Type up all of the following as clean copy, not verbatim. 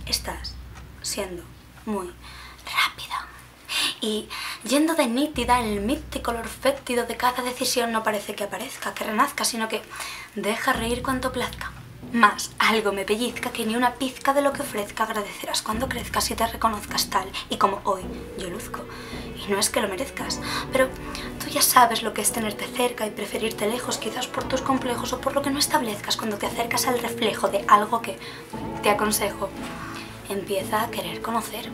Estás siendo muy rápida. Y yendo de nítida en el mítico color fétido de cada decisión, no parece que aparezca, que renazca, sino que deja reír cuanto plazca. Más algo me pellizca que ni una pizca de lo que ofrezca agradecerás cuando crezcas y te reconozcas tal y como hoy yo luzco. Y no es que lo merezcas, pero tú ya sabes lo que es tenerte cerca y preferirte lejos, quizás por tus complejos o por lo que no establezcas cuando te acercas al reflejo de algo que, te aconsejo, empieza a querer conocer.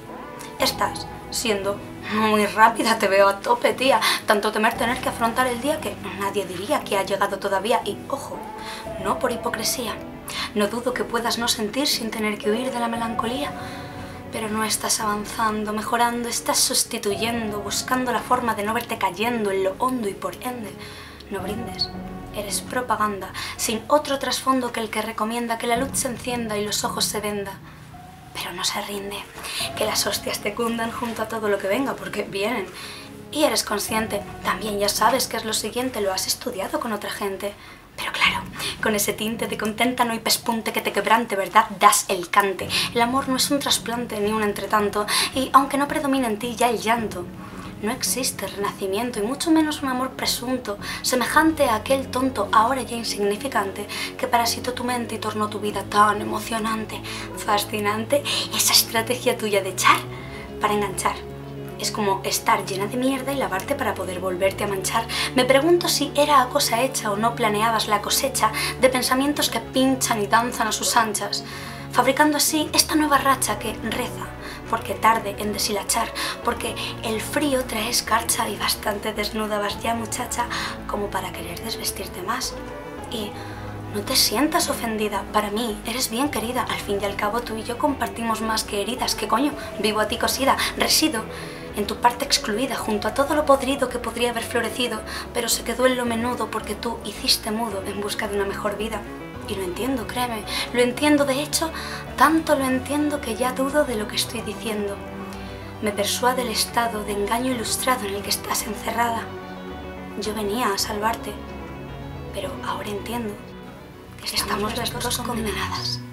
Estás siendo muy rápida, te veo a tope, tía. Tanto temer tener que afrontar el día que nadie diría que ha llegado todavía. Y, ojo, no por hipocresía. No dudo que puedas no sentir sin tener que huir de la melancolía. Pero no estás avanzando, mejorando, estás sustituyendo, buscando la forma de no verte cayendo en lo hondo y por ende no brindes. Eres propaganda, sin otro trasfondo que el que recomienda que la luz se encienda y los ojos se venda. Pero no se rinde, que las hostias te cundan junto a todo lo que venga, porque vienen. Y eres consciente, también ya sabes qué es lo siguiente, lo has estudiado con otra gente. Pero claro, con ese tinte de conténtano y pespunte que te quebrante, ¿verdad? Das el cante. El amor no es un trasplante ni un entretanto, y aunque no predomina en ti ya el llanto, no existe renacimiento y mucho menos un amor presunto, semejante a aquel tonto, ahora ya insignificante, que parasitó tu mente y tornó tu vida tan emocionante, fascinante. Esa estrategia tuya de echar para enganchar. Es como estar llena de mierda y lavarte para poder volverte a manchar. Me pregunto si era a cosa hecha o no planeabas la cosecha de pensamientos que pinchan y danzan a sus anchas, fabricando así esta nueva racha que reza porque tarde en deshilachar, porque el frío trae escarcha y bastante desnuda vas ya, muchacha, como para querer desvestirte más. Y no te sientas ofendida, para mí eres bien querida, al fin y al cabo tú y yo compartimos más que heridas. ¿Qué coño? Vivo a ti cosida, resido en tu parte excluida, junto a todo lo podrido que podría haber florecido, pero se quedó en lo menudo porque tú hiciste mudo en busca de una mejor vida. Y lo entiendo, créeme, lo entiendo, de hecho, tanto lo entiendo que ya dudo de lo que estoy diciendo. Me persuade el estado de engaño ilustrado en el que estás encerrada. Yo venía a salvarte, pero ahora entiendo que estamos las dos condenadas.